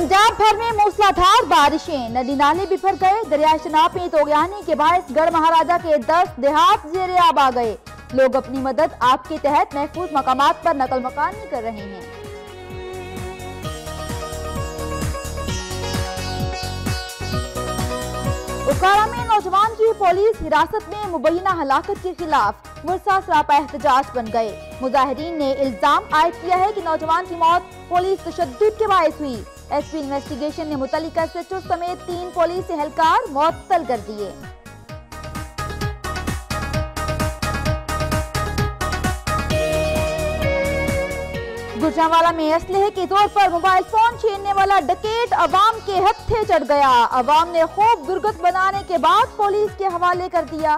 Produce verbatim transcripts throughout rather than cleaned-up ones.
पंजाब भर में मूसलाधार बारिशें, नदी नाले बिफर गए। दरिया चनाब में तोगयानी के बायस गढ़ महाराजा के दस देहात ज़ेरे आब आ गए। लोग अपनी मदद आप के तहत महफूज मकामात पर नकल मकानी कर रहे हैं। उकाड़ा में नौजवान की पुलिस हिरासत में मुबैना हलाकत के खिलाफ वर्षा सरापा एहतजाज बन गए। मुजाहिरीन ने इल्जाम आयद किया है कि नौजवान की मौत पुलिस तशद्दुद के बायस हुई। एसपी इन्वेस्टिगेशन ने मुतल्लिका सेक्टर समेत तीन पुलिस एहलकार मुअत्तल कर दिए। गुजरांवाला में असलहे के तौर पर मोबाइल फोन छीनने वाला डकैत अवाम के हत्थे चढ़ गया। अवाम ने खूब दुर्गत बनाने के बाद पुलिस के हवाले कर दिया।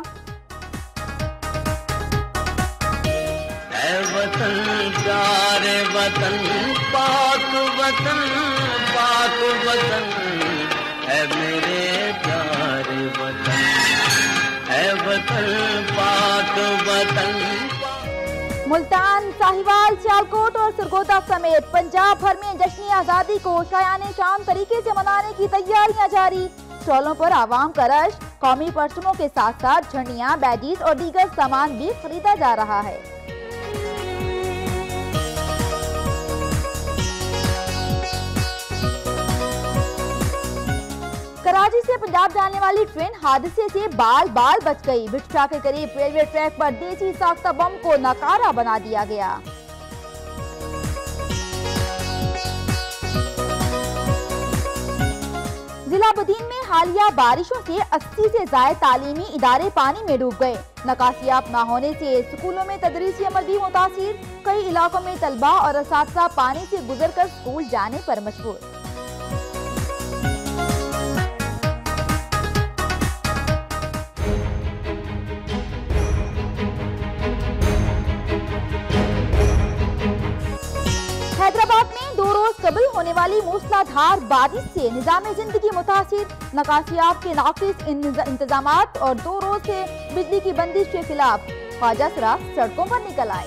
ऐ वतन प्यारे वतन पाक वतन पाक वतन है मेरे प्यारे वतन, ऐ वतन पाक वतन। मुल्तान, साहिवाल, सियालकोट और सरगोदा समेत पंजाब भर में जश्न आजादी को शायाने शान तरीके से मनाने की तैयारियां जारी। स्टॉलों पर आवाम का रश, कौमी परचमों के साथ साथ झंडियां, बैडीज और दीगर सामान भी खरीदा जा रहा है। कराची से पंजाब जाने वाली ट्रेन हादसे से बाल बाल बच गई। बिठा के करीब रेलवे ट्रैक पर देसी साख्ता बम को नाकारा बना दिया गया। जिला बदीन में हालिया बारिशों से अस्सी से ज्यादा तालीमी इदारे पानी में डूब गए। नकासियाब न होने से स्कूलों में तदरीसी अमल भी मुतासिर। कई इलाकों में तलबा और असातिज़ा पानी से गुजरकर स्कूल जाने पर मजबूर। हैदराबाद में दो रोज कबल होने वाली मूसलाधार बारिश से निजाम जिंदगी मुतासिर। नकासियाब के नाकिस इंतजामात और दो रोज से बिजली की बंदिश के खिलाफ ख्वाजा सरा सड़कों पर निकल आए।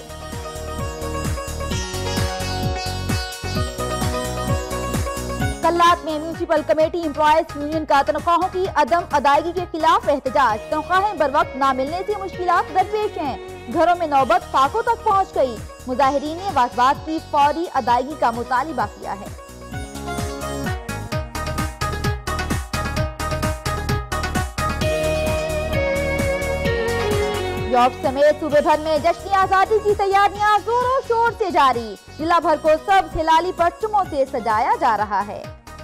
कल्लात में म्यूनिसिपल कमेटी एम्प्लॉयज यूनियन का तनख्वाहों की अदम अदायगी के खिलाफ एहतजाज। तनख्वाहें बर वक्त न मिलने से मुश्किलात दरपेश हैं। घरों में नौबत फाकों तक पहुंच गई। मुजाहिरीन ने वाजबात की फौरी अदायगी का मुतालिबा किया है। यूरोप समेत सूबे भर में जश्न आजादी की तैयारियां जोरों शोर से जारी। जिला भर को सब हिलाली परचमों से सजाया जा रहा है।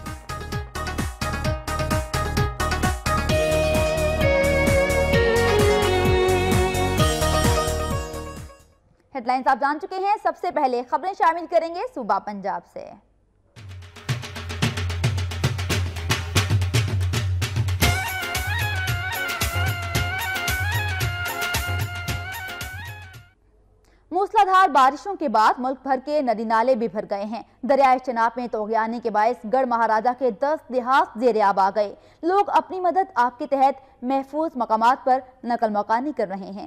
हेडलाइंस आप जान चुके हैं। सबसे पहले खबरें शामिल करेंगे सूबा पंजाब से। मूसलाधार बारिशों के बाद मुल्क भर के नदी नाले बिभर गए हैं। दरियाए चनाब में तोगयानी के बायस गढ़ महाराजा के दस देहात ज़ेरे आब आ गए। लोग अपनी मदद आपके तहत महफूज मकामात पर नकल मकानी कर रहे हैं।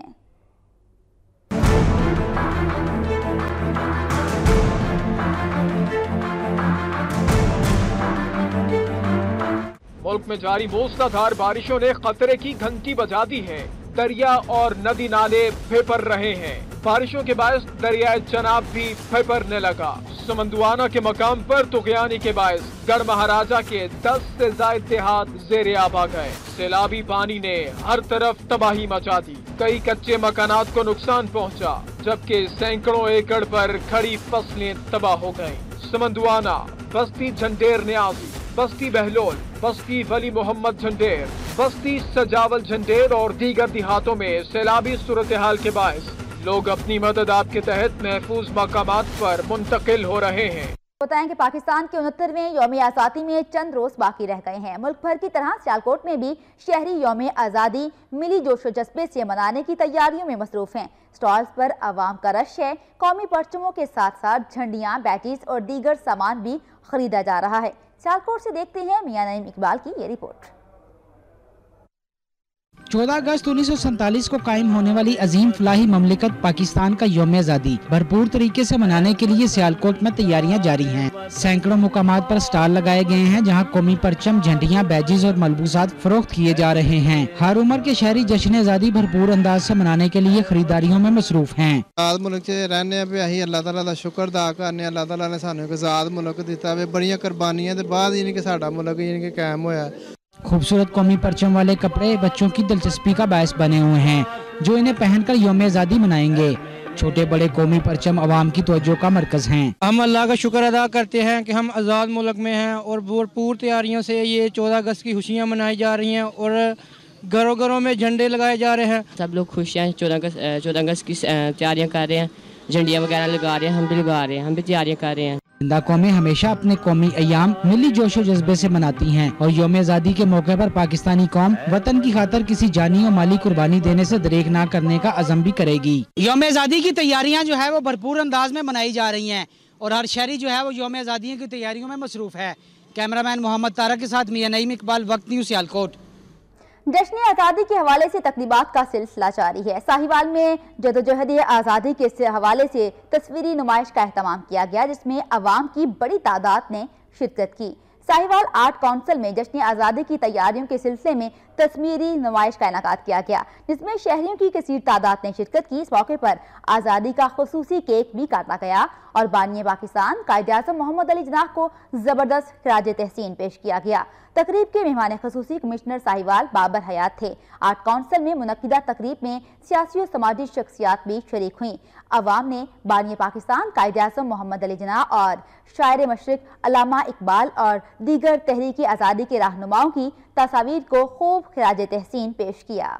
मुल्क में जारी मूसलाधार बारिशों ने खतरे की घंटी बजा दी है। दरिया और नदी नाले फेफर रहे हैं। बारिशों के बायस दरियाए चनाब भी फेफरने लगा। समंदुआना के मकाम पर तुगयानी के बायस गढ़ महाराजा के दस से ज्यादा देहात ज़ेरे आब आ गए। सैलाबी पानी ने हर तरफ तबाही मचा दी। कई कच्चे मकानात को नुकसान पहुंचा, जबकि सैकड़ों एकड़ पर खड़ी फसलें तबाह हो गयी। समंदुआना, बस्ती झंडेर न्याजी, बस्ती बहलोल, बस्ती वली मोहम्मद झंडेर, बस्ती सजावल झंडेर और दीगर देहातों में सैलाबी सूरत हाल के बायस लोग अपनी मदद आपके तहत महफूज मकामात पर मुंतकिल हो रहे हैं। बताएं कि पाकिस्तान के उनहत्तरवें यौम आज़ादी में चंद रोज बाकी रह गए हैं। मुल्क भर की तरह सियालकोट में भी शहरी यौम आज़ादी मिली जोशो जज्बे से मनाने की तैयारियों में मसरूफ हैं। स्टॉल्स पर आवाम का रश है। कौमी परचमों के साथ साथ झंडियां, बैटीज और दीगर सामान भी खरीदा जा रहा है। सियालकोट से देखते हैं मियां नईम इकबाल की ये रिपोर्ट। चौदह अगस्त उन्नीस सौ सैतालीस को कायम होने वाली अजीम फलाही ममलिकत पाकिस्तान का यौम आज़ादी भरपूर तरीके से मनाने के लिए सियालकोट में तैयारियां जारी हैं। सैकड़ों मुकामात पर स्टॉल लगाए गए हैं, जहां कौमी परचम, झंडियां, बैजेस और मलबूसात फरोख्त किए जा रहे हैं। हर उम्र के शहरी जश्न आज़ादी भरपूर अंदाज से मनाने के लिए खरीदारियों में मसरूफ हैं। आज़ाद मुल्क च रहने अही अल्लाह ताला दा शुक्र अदा करने, अल्लाह ताला ने सानू आज़ाद मुल्क दिता वे, बड़ियां कुर्बानियां दे बाद यानी कि साडा मुल्क यानी कि कायम होया। खूबसूरत कौमी परचम वाले कपड़े बच्चों की दिलचस्पी का बायस बने हुए हैं, जो इन्हें पहनकर यौम आज़ादी मनाएंगे। छोटे बड़े कौमी परचम अवाम की तवज्जो का मरकज हैं। हम अल्लाह का शुक्र अदा करते हैं कि हम आज़ाद मुल्क में हैं और भरपूर तैयारियों से ये चौदह अगस्त की खुशियाँ मनाई जा रही हैं और घरों घरों में झंडे लगाए जा रहे हैं। सब लोग खुश हैं, चौदह अगस्त चौदह अगस्त की तैयारियाँ कर रहे हैं, झंडियाँ वगैरह लगा रहे हैं, हम भी लगा रहे हैं, हम भी तैयारियाँ कर रहे हैं। जिंदा कौमें हमेशा अपने कौमी अयाम मिली जोशो जज्बे से मनाती हैं और यौम आज़ादी के मौके पर पाकिस्तानी कौम वतन की खातर किसी जानी और माली कुर्बानी देने से दरेक ना करने का अज़म भी करेगी। यौम आज़ादी की तैयारियां जो है वो भरपूर अंदाज में मनाई जा रही हैं और हर शहरी जो है वो यौम आज़ादी की तैयारियों में मसरूफ है। कैमरामैन मोहम्मद तारक के साथ मियां नईम इकबाल, वक्त न्यूज़, सियालकोट। जश्न आज़ादी के हवाले से तकरीबात का सिलसिला जारी है। साहिवाल में जदोजहद आज़ादी के हवाले से तस्वीरी नुमाइश का एहतमाम किया गया, जिसमें अवाम की बड़ी तादाद ने शिरकत की। साहिवाल आर्ट काउंसिल में जश्न आज़ादी की तैयारियों के सिलसिले में तस्वीरी नुमाइश का इनेकाद किया गया, जिसमें शहरियों की कसीर तादाद ने शिरकत की। इस मौके पर आज़ादी का खुसूसी केक भी काटा गया और बानी पाकिस्तान कायद-ए-आज़म मोहम्मद अली जिन्नाह को जबरदस्त खिराज तहसीन पेश किया गया। तकरीब के मेहमान खुसूसी कमिश्नर साहिवाल बाबर हयात थे। आर्ट काउंसिल में मुनक्किदा तकरीब में सियासी और समाजी शख्सियात भी शरीक हुई। अवाम ने बानी पाकिस्तान कायद-ए-आज़म मोहम्मद अली जिन्नाह और शायर मशरिक अल्लामा इकबाल और दीगर तहरीक आज़ादी के रहनुमाओं की तस्वीर को खूब खिराज तहसीन पेश किया।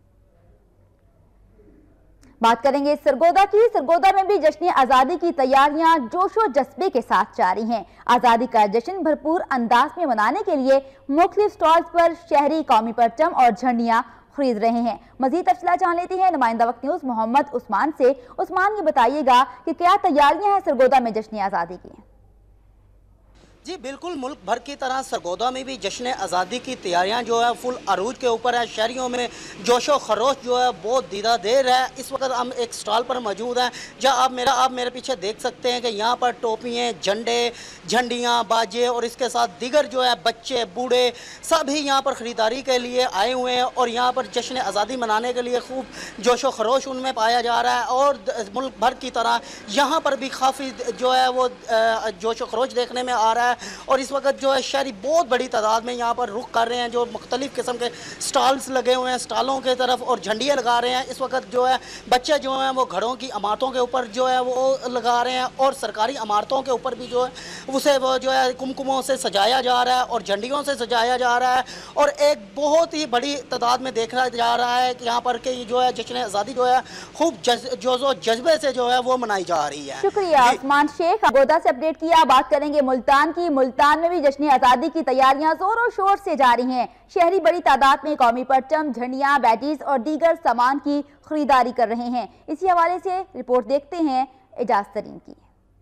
बात करेंगे सरगोदा की। सरगोदा में भी जश्न आज़ादी की तैयारियां जोशो जज्बे के साथ जारी हैं। आज़ादी का जश्न भरपूर अंदाज में मनाने के लिए मुख्तलिफ स्टॉल्स पर शहरी कौमी परचम और झंडियां खरीद रहे हैं। मजीद तफसीलात जान लेती हैं नुमाइंदा वक्त न्यूज़ मोहम्मद उस्मान से। उस्मान, ये बताइएगा कि क्या तैयारियां हैं सरगोदा में जश्न आज़ादी की? जी बिल्कुल, मुल्क भर की तरह सरगोदा में भी जश्न आज़ादी की तैयारियां जो है फुल अरूज के ऊपर है। शहरियों में जोशो खरोश जो है बहुत दीदा देर है। इस वक्त हम एक स्टॉल पर मौजूद हैं, जहां आप मेरा आप मेरे पीछे देख सकते हैं कि यहाँ पर टोपियाँ, झंडे, झंडियाँ, बाजे और इसके साथ दीगर जो है बच्चे बूढ़े सभी यहाँ पर ख़रीदारी के लिए आए हुए हैं और यहाँ पर जश्न आज़ादी मनाने के लिए खूब जोशो खरोश उनमें पाया जा रहा है। और मुल्क भर की तरह यहाँ पर भी काफ़ी जो है वो जोशो खरोश देखने में आ रहा है और इस वक्त जो है शहरी बहुत बड़ी तादाद में यहाँ पर रुख कर रहे हैं, जो मुख्तलिफ किस्म के स्टॉल्स लगे हुए हैं, स्टॉलों के तरफ और झंडियाँ लगा रहे हैं। इस वक्त जो है बच्चे जो हैं वो घरों की इमारतों के ऊपर जो है वो लगा रहे हैं और सरकारी इमारतों के ऊपर भी जो है उसे वो जो है कुमकुमों से सजाया जा रहा है और झंडियों से सजाया जा रहा है। और एक बहुत ही बड़ी तादाद में देखा जा रहा है कि यहाँ पर के जो है जश्न आज़ादी जो है खूब जोशो जज्बे से जो है वो मनाई जा रही है। शुक्रिया उस्मान शेख, गोदा से अपडेट किया। बात करेंगे मुल्तान की। मुल्तान में भी जश्न आज़ादी की तैयारियां जोरों शोर से जारी हैं। शहरी बड़ी तादाद में कौमी परचम, झंडियां, बैजेस और दीगर सामान की खरीदारी कर रहे हैं। इसी हवाले से रिपोर्ट देखते हैं एजाज तरीन की।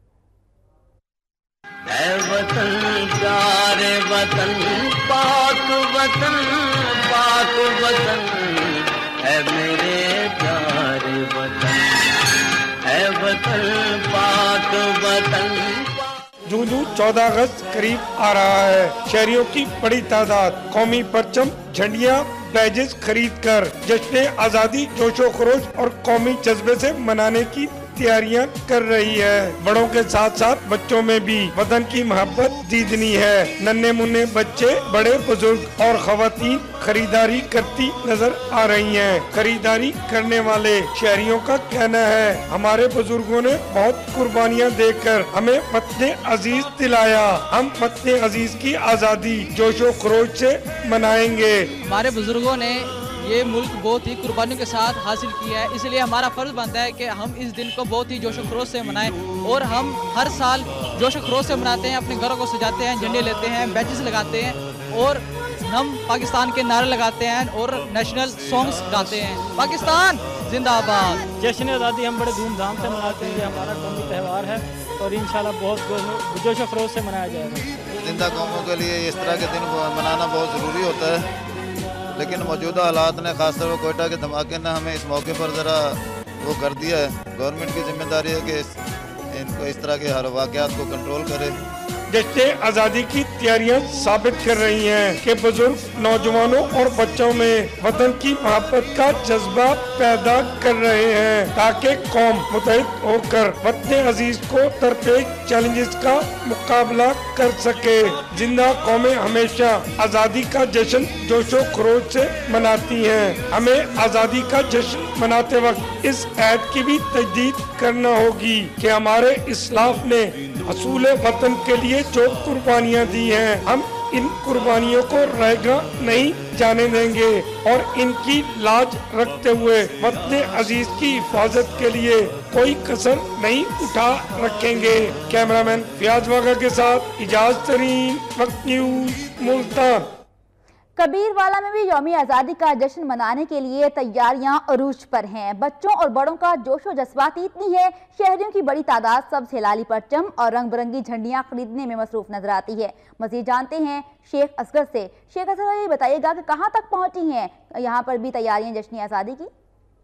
ऐ वतन प्यारे वतन, पाक वतन, पाक वतन, ऐ मेरे प्यारे वतन, ऐ वतन पाक वतन। जूं जूं चौदह अगस्त करीब आ रहा है, शहरियों की बड़ी तादाद कौमी परचम, झंडियां, बैजेस खरीद कर जश्न आज़ादी जोशो खरोश और कौमी जज्बे से मनाने की तैयारियां कर रही है। बड़ों के साथ साथ बच्चों में भी वतन की मोहब्बत दीदनी है। नन्हे मुन्ने बच्चे, बड़े बुजुर्ग और खवातीन खरीदारी करती नजर आ रही हैं। खरीदारी करने वाले शहरियों का कहना है, हमारे बुजुर्गों ने बहुत कुर्बानियां देकर हमें वतन अजीज दिलाया। हम वतन अजीज की आज़ादी जोशो खरोश से मनाएंगे। हमारे बुजुर्गों ने ये मुल्क बहुत ही कुर्बानियों के साथ हासिल किया है, इसलिए हमारा फर्ज बनता है कि हम इस दिन को बहुत ही जोशो खरोश से मनाएं। और हम हर साल जोशो खरोश से मनाते हैं, अपने घरों को सजाते हैं, झंडे लेते हैं, बैजेस लगाते हैं और हम पाकिस्तान के नारे लगाते हैं और नेशनल सॉन्ग्स गाते हैं। पाकिस्तान जिंदाबाद। जश्न आज़ादी हम बड़े धूमधाम से मनाते हैं, ये हमारा कौमी त्यौहार है और इंशाल्लाह बहुत जोशो खरोश से मनाया जाएगा। जिंदा कौमों के लिए इस तरह के दिन मनाना बहुत ज़रूरी होता है, लेकिन मौजूदा हालात ने खासतौर पर कोयटा के धमाके ने हमें इस मौके पर ज़रा वो कर दिया है। गवर्नमेंट की जिम्मेदारी है कि इस, इनको इस तरह के हर वाक़यात को कंट्रोल करे। जश्न आज़ादी की तैयारियां साबित कर रही हैं कि बुजुर्ग, नौजवानों और बच्चों में वतन की मोहब्बत का जज्बा पैदा कर रहे हैं ताकि कौम मुत्तहिद होकर वतन अजीज को दरपेश चैलेंजेस का मुकाबला कर सके। जिंदा कौमें हमेशा आज़ादी का जश्न जोशो खरोश से मनाती हैं। हमें आज़ादी का जश्न मनाते वक्त इस ऐद की भी तजदीद करना होगी कि हमारे इस्लाफ ने असूल वतन के लिए जो कुर्बानियाँ दी हैं, हम इन कुर्बानियों को रहेगा नहीं जाने देंगे और इनकी लाज रखते हुए वतन अजीज की हिफाजत के लिए कोई कसर नहीं उठा रखेंगे। कैमरामैन फयाज वागा के साथ इजाज तरीन, वक्त न्यूज, मुल्तान। कबीरवाला में भी यौम आज़ादी का जश्न मनाने के लिए तैयारियां अरूज पर हैं। बच्चों और बड़ों का जोशो जज्बाती इतनी है, शहरियों की बड़ी तादाद सब्ज हिलाली परचम और रंग बिरंगी झंडियां खरीदने में मसरूफ नजर आती है। मजीद जानते हैं शेख असगर से। शेख असगर, ये बताइएगा कि कहां तक पहुंची हैं यहां पर भी तैयारियां जश्न आज़ादी की?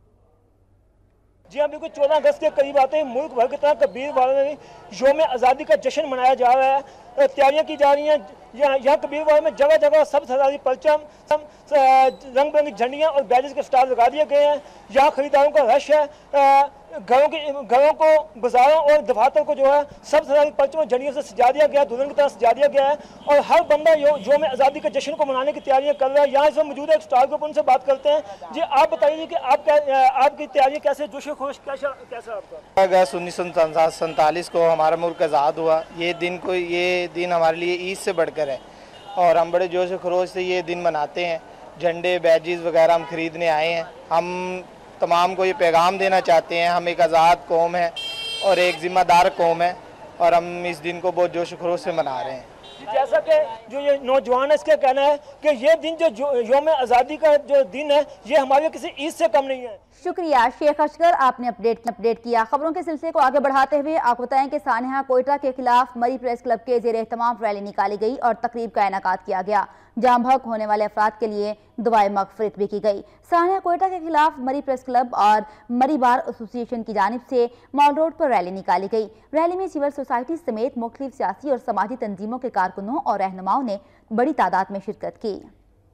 जी हाँ, बिल्कुल चौदह अगस्त के करीब आते हैं मुल्क भर की तरह कबीरवाला में यौम आज़ादी का जश्न मनाया जा रहा है। तैयारियां की जा रही हैं। यहाँ यहाँ कबीरवाला में जगह जगह सब हजारी परचम, सब रंग बिरंगी झंडियाँ और बैजेस के स्टार लगा दिए गए हैं। यहाँ खरीदारों का रश है। घरों के घरों को, बाजारों और दफातर को जो है सब हजारी परचम और झंडियों से सजा दिया गया है, दुल्हन की तरह सजा दिया गया है और हर बंदा यौम आज़ादी के जश्न को मनाने की तैयारियां कर रहा है। यहाँ से मौजूद है एक स्टार ग्रुप, उनसे बात करते हैं। जी, आप बताइए कि आप क्या आपकी तैयारियां कैसे, जोशो खरोश कैसा कैसा आपका? अगस्त उन्नीस सौ सैंतालीस को हमारा मुल्क आज़ाद हुआ। ये दिन को ये दिन हमारे लिए ईद से बढ़कर है और हम बड़े जोश खरोश से ये दिन मनाते हैं। झंडे, बैजेस वगैरह हम खरीदने आए हैं। हम तमाम को ये पैगाम देना चाहते हैं, हम एक आज़ाद कौम है और एक ज़िम्मेदार कौम है और हम इस दिन को बहुत जोश खरोश से मना रहे हैं। जैसा कि जो ये नौजवान है, इसका कहना है कि ये दिन जो यौम आज़ादी का जो दिन है, ये हमारे किसी ईद से कम नहीं है। शुक्रिया शेख असगर, आपने अपडेट अपडेट किया। खबरों के सिलसिले को आगे बढ़ाते हुए आपको बताएं कि सानिया कोयटा के खिलाफ मरी प्रेस क्लब के जेर एहतमाम रैली निकाली गई और तकरीब का इनेकाद किया गया। जाम बहक होने वाले अफराद के लिए दुआए मगफिरत भी की गई। सानिया कोयटा के खिलाफ मरी प्रेस क्लब और मरी बार एसोसिएशन की जानिब से मॉल रोड पर रैली निकाली गई। रैली में सिविल सोसाइटी समेत मुख्तलिफ सियासी और समाजी तंजीमों के कारकुनों और रहनुमाओं ने बड़ी तादाद में शिरकत की।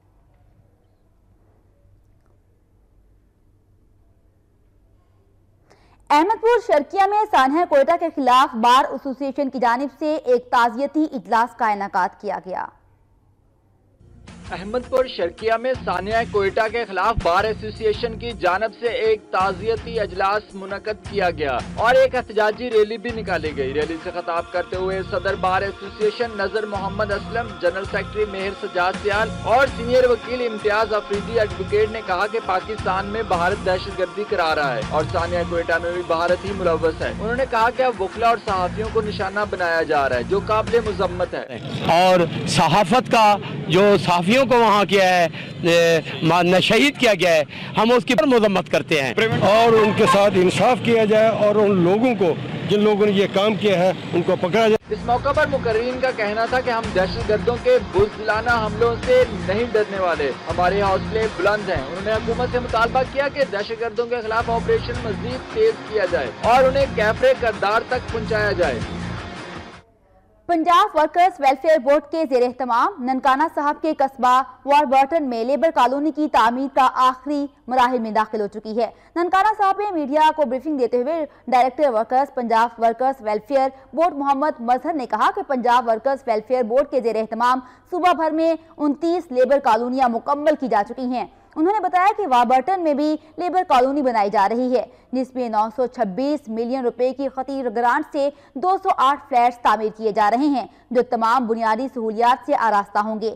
अहमदपुर शर्किया में सानिया कोयटा के खिलाफ बार एसोसिएशन की जानिब से एक ताज़ियती इजलास का इनेकाद किया गया। अहमदपुर शर्किया में सानिया कोयटा के खिलाफ बार एसोसिएशन की जानब से एक ताज़ियती अजलास मुनक़द किया गया और एक एहतजाजी रैली भी निकाली गई। रैली से खिताब करते हुए सदर bar association Nazar Muhammad Aslam, general secretary Mehar Sajjad Sial और सीनियर वकील इम्तियाज अफरीदी एडवोकेट ने कहा कि पाकिस्तान में भारत दहशत गर्दी करा रहा है और सानिया कोयटा में भी भारत ही मुलव्वस है। उन्होंने कहा कि अब वकला और सहाफियों को निशाना बनाया जा रहा है, जो काबिल मुज़म्मत है और सहाफत का जो सहाफियों को वहाँ किया है, शहीद किया गया है, हम उसकी पर मजम्मत करते हैं और उनके साथ इंसाफ किया जाए और उन लोगों को जिन लोगों ने ये काम किया है उनको पकड़ा जाए। इस मौका पर मुकर्रीन का कहना था कि हम दहशतगर्दों के बुज़दिलाना हमलों से नहीं डरने वाले, हमारे हौसले बुलंद हैं। उन्होंने हुकूमत से मुतालबा किया कि दहशतगर्दों के खिलाफ ऑपरेशन मजीद तेज किया जाए और उन्हें कैफरे करदार तक पहुँचाया जाए। पंजाब वर्कर्स वेलफेयर बोर्ड के जेर एहतमाम ननकाना साहब के कस्बा वारबर्टन में लेबर कॉलोनी की तामीर का आखिरी मराहिल में दाखिल हो चुकी है। ननकाना साहब ने मीडिया को ब्रीफिंग देते हुए director workers Punjab workers welfare board Muhammad Mazhar ने कहा कि पंजाब वर्कर्स वेलफेयर बोर्ड के जेर एहतमाम सूबा भर में उनतीस लेबर कॉलोनियां मुकम्मल की जा चुकी हैं। उन्होंने बताया कि वारबर्टन में भी लेबर कॉलोनी बनाई जा रही है, जिसमें नौ सौ छब्बीस मिलियन रुपए की खतीर ग्रांट से दो सौ आठ फ्लैट्स तामीर किए जा रहे हैं, जो तमाम बुनियादी सहूलियात से आरास्ता होंगे।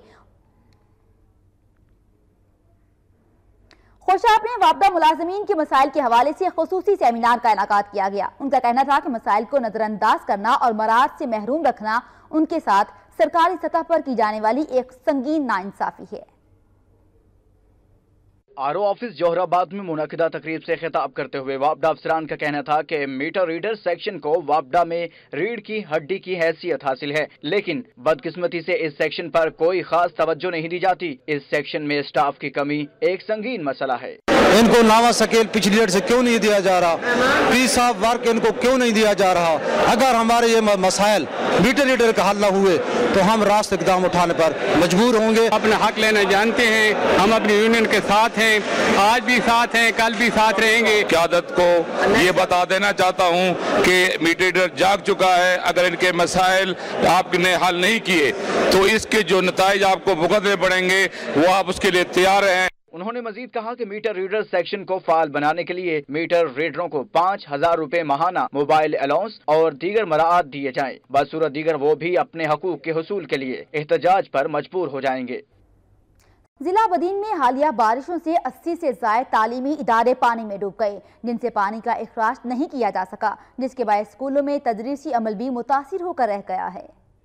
खुशाब ने वापदा मुलाजमीन के मसाइल के हवाले से खुसूसी सेमिनार का इनेकाद किया गया। उनका कहना था कि मसाइल को नजरअंदाज करना और मराद से महरूम रखना उनके साथ सरकारी सतह पर की जाने वाली एक संगीन नाइंसाफी है। आर ओ ऑफिस जोहराबाद में मुनक़िदा तकरीब से खिताब करते हुए वापडा अफसरान का कहना था कि मीटर रीडर सेक्शन को वापडा में रीढ़ की हड्डी की हैसियत हासिल है, लेकिन बदकिस्मती से इस सेक्शन पर कोई खास तवज्जो नहीं दी जाती। इस सेक्शन में स्टाफ की कमी एक संगीन मसला है। इनको नावा स्केल पिछली डेट से क्यों नहीं दिया जा रहा, पीस ऑफ वर्क इनको क्यों नहीं दिया जा रहा। अगर हमारे ये मसाइल मीटर रीडर का हल न हुए तो हम रास्त इकदाम उठाने पर मजबूर होंगे। अपने हक लेना जानते हैं, हम अपनी यूनियन के साथ हैं, आज भी साथ हैं, कल भी साथ रहेंगे। क़यादत को ये बता देना चाहता हूँ कि मीटर रीडर जाग चुका है। अगर इनके मसाइल आपने हल नहीं किए तो इसके जो नताइज आपको भुगतने पड़ेंगे वो आप उसके लिए तैयार हैं। उन्होंने मजीद कहा कि मीटर रीडर सेक्शन को फाल बनाने के लिए मीटर रीडरों को पाँच हजार रूपए माहाना मोबाइल अलाउंस और दीगर मराआत दिए जाएं। बसूरत दीगर वो भी अपने हकूक के हुसूल के लिए एहतजाज पर मजबूर हो जाएंगे। जिला बदीन में हालिया बारिशों से अस्सी से ज्यादा तालीमी इदारे पानी में डूब गए, जिनसे पानी का इखराज नहीं किया जा सका, जिसके बाद स्कूलों में तदरीसी अमल भी मुतासिर होकर रह गया है।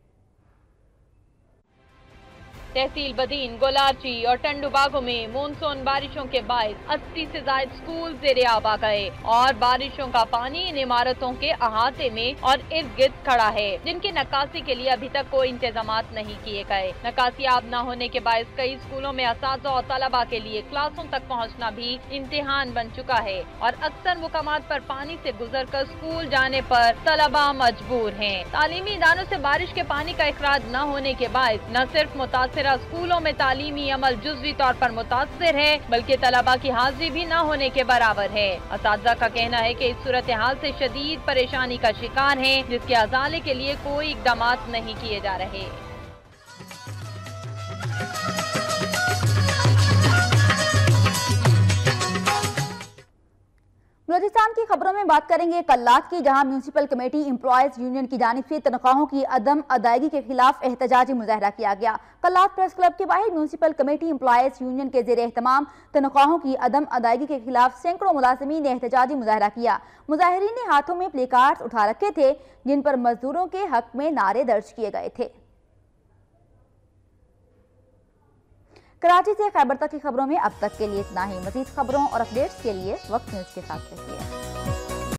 तहसील बदीन, गोलाची और टंडुबागों में मानसून बारिशों के बायस अस्सी से ज्यादा स्कूल ज़ेरे आब आ गए और बारिशों का पानी इन इमारतों के अहाते में और इर्द गिर्द खड़ा है, जिनकी नक्काशी के लिए अभी तक कोई इंतजाम नहीं किए गए। नक्काशी आब न होने के बायस कई स्कूलों में असातिज़ा और तलबा के लिए क्लासों तक पहुँचना भी इम्तिहान बन चुका है और अक्सर मुकामात पर पानी से गुजर कर स्कूल जाने पर तलबा मजबूर हैं। तालीमी इदारों से बारिश के पानी का इखराज न होने के बायस न सिर्फ मुतासिर स्कूलों में तालीमी अमल जुज़वी तौर पर मुतासिर है, बल्कि तलबा की हाजिरी भी न होने के बराबर है। असातिज़ा का कहना है कि इस सूरत हाल से शदीद परेशानी का शिकार है, जिसके अजाले के लिए कोई इकदाम नहीं किए जा रहे। बलूचिस्तान की खबरों में बात करेंगे कल्लात की, जहां म्यूनिसिपल कमेटी एम्प्लॉयज यूनियन की जानिब से तनख्वाहों की अदम अदायगी के खिलाफ एहतजाजी मुजाहरा किया गया। कल्लात प्रेस क्लब के बाहर म्यूनिसिपल कमेटी एम्प्लॉयज यूनियन के जेर एहतमाम तनख्वाहों की अदम अदायगी के खिलाफ सैकड़ों मुलाजिमीन ने एहतजाजी मुजाहरा किया। मुजाहिरीन ने हाथों में प्ले कार्ड्स उठा रखे थे, जिन पर मजदूरों के हक में नारे दर्ज किए गए थे। कराची से खैबर तक की खबरों में अब तक के लिए इतना ही। मजीद खबरों और अपडेट्स के लिए वक्त न्यूज़ के साथ रहिए।